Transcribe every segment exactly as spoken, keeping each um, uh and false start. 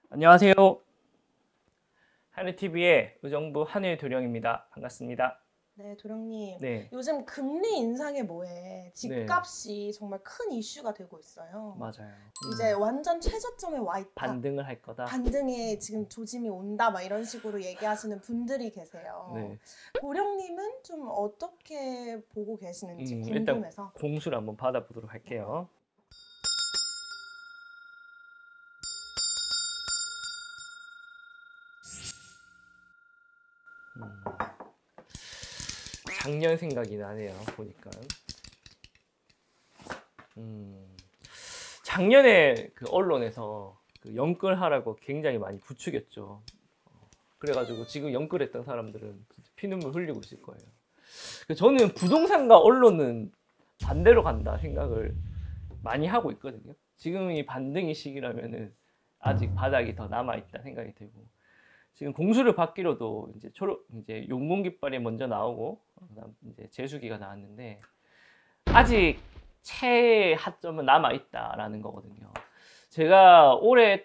안녕하세요. 하늘티비의 의정부 한일도령입니다. 반갑습니다. 네, 도령님. 네, 요즘 금리 인상에 뭐해 네, 집값이 정말 큰 이슈가 되고 있어요. 맞아요. 이제 음, 완전 최저점에 와 있다. 반등을 할 거다. 반등에 지금 조짐이 온다. 막 이런 식으로 얘기하시는 분들이 계세요. 네, 도령님은 좀 어떻게 보고 계시는지 음, 일단 궁금해서. 공수를 한번 받아보도록 할게요. 음, 작년 생각이 나네요. 보니까. 음, 작년에 그 언론에서 그 연끌하라고 굉장히 많이 부추겼죠. 그래가지고 지금 연끌했던 사람들은 진짜 피눈물 흘리고 있을 거예요. 저는 부동산과 언론은 반대로 간다 생각을 많이 하고 있거든요. 지금이 반등의 시기라면은 아직 바닥이 더 남아있다 생각이 들고, 지금 공수를 받기로도 이제 초록, 이제 용공깃발이 먼저 나오고, 그다음 이제 제수기가 나왔는데, 아직 최하점은 남아있다라는 거거든요. 제가 올해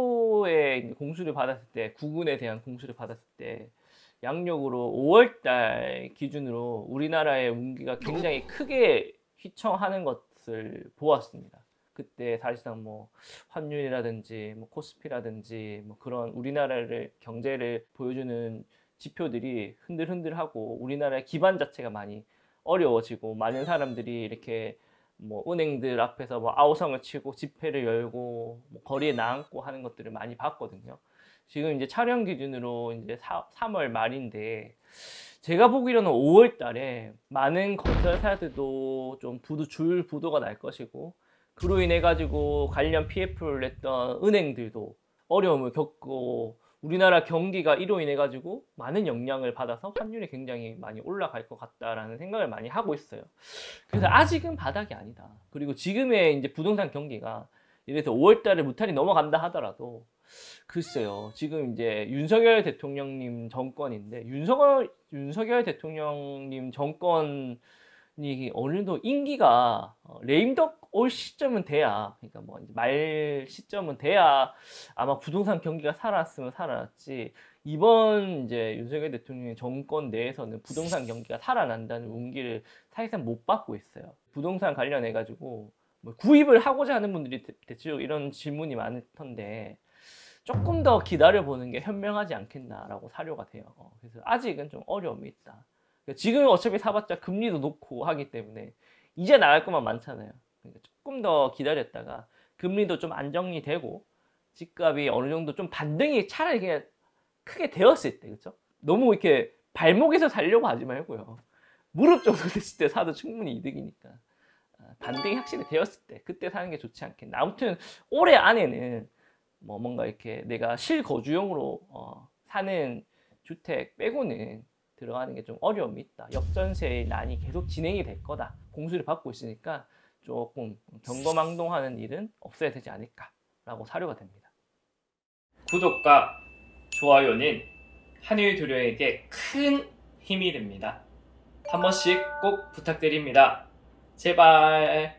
초에 공수를 받았을 때, 구군에 대한 공수를 받았을 때, 양력으로 오월달 기준으로 우리나라의 운기가 굉장히 크게 휘청하는 것을 보았습니다. 그때 사실상 뭐 환율이라든지 뭐 코스피라든지 뭐 그런 우리나라를 경제를 보여주는 지표들이 흔들흔들하고 우리나라의 기반 자체가 많이 어려워지고, 많은 사람들이 이렇게 뭐 은행들 앞에서 뭐 아우성을 치고 집회를 열고 뭐 거리에 나앉고 하는 것들을 많이 봤거든요. 지금 이제 촬영 기준으로 이제 삼월 말인데, 제가 보기로는 오월 달에 많은 건설사들도 좀 부도, 줄 부도가 날 것이고, 그로 인해 가지고 관련 피에프를 냈던 은행들도 어려움을 겪고, 우리나라 경기가 이로 인해 가지고 많은 영향을 받아서 환율이 굉장히 많이 올라갈 것 같다라는 생각을 많이 하고 있어요. 그래서 아직은 바닥이 아니다. 그리고 지금의 이제 부동산 경기가, 이래서 오월 달에 무탈이 넘어간다 하더라도, 글쎄요, 지금 이제 윤석열 대통령님 정권인데, 윤석열, 윤석열 대통령님 정권이 어느 정도 임기가 레임덕 올 시점은 돼야, 그러니까 뭐 말 시점은 돼야 아마 부동산 경기가 살아났으면 살아났지, 이번 이제 윤석열 대통령의 정권 내에서는 부동산 경기가 살아난다는 운기를 사실상 못 받고 있어요. 부동산 관련해 가지고 뭐 구입을 하고자 하는 분들이 대체로 이런 질문이 많던데, 조금 더 기다려보는 게 현명하지 않겠나라고 사료가 돼요. 그래서 아직은 좀 어려움이 있다. 지금 어차피 사봤자 금리도 높고 하기 때문에 이제 나갈 것만 많잖아요. 그러니까 조금 더 기다렸다가 금리도 좀 안정이 되고 집값이 어느 정도 좀 반등이 차라리 그냥 크게 되었을 때, 그렇죠? 너무 이렇게 발목에서 살려고 하지 말고요. 무릎 정도 됐을 때 사도 충분히 이득이니까. 반등이 확실히 되었을 때 그때 사는 게 좋지 않겠나. 아무튼 올해 안에는 뭐 뭔가 이렇게 내가 실거주용으로 어, 사는 주택 빼고는 들어가는 게 좀 어려움이 있다. 역전세의 난이 계속 진행이 될 거다. 공수를 받고 있으니까 조금 경거망동하는 일은 없어야 되지 않을까라고 사료가 됩니다. 구독과 좋아요는 한일도령에게 큰 힘이 됩니다. 한 번씩 꼭 부탁드립니다. 제발.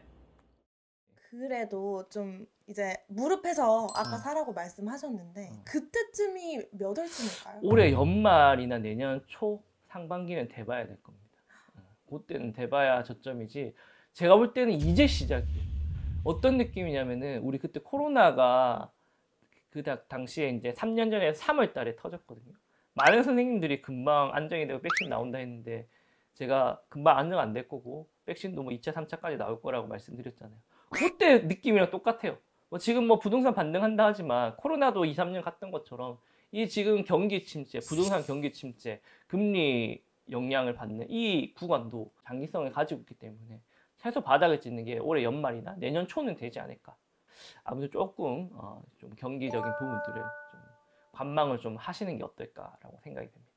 그래도 좀 이제 무릎에서 아까 어. 사라고 말씀하셨는데 어. 그때쯤이 몇 월쯤일까요? 올해 연말이나 내년 초 상반기는 돼봐야 될 겁니다. 그때는 돼봐야 저점이지, 제가 볼 때는 이제 시작이에요. 어떤 느낌이냐면은, 우리 그때 코로나가 그 당시에 이제 삼 년 전에 삼월 달에 터졌거든요. 많은 선생님들이 금방 안정이 되고 백신 나온다 했는데, 제가 금방 안정 안 될 거고 백신도 뭐 이 차, 삼 차까지 나올 거라고 말씀드렸잖아요. 그때 느낌이랑 똑같아요. 뭐 지금 뭐 부동산 반등한다 하지만 코로나도 이, 삼 년 갔던 것처럼 이 지금 경기 침체, 부동산 경기 침체, 금리 영향을 받는 이 구간도 장기성을 가지고 있기 때문에 최소 바닥을 찍는 게 올해 연말이나 내년 초는 되지 않을까. 아무튼 조금 어, 좀 경기적인 부분들을 좀 관망을 좀 하시는 게 어떨까라고 생각이 됩니다.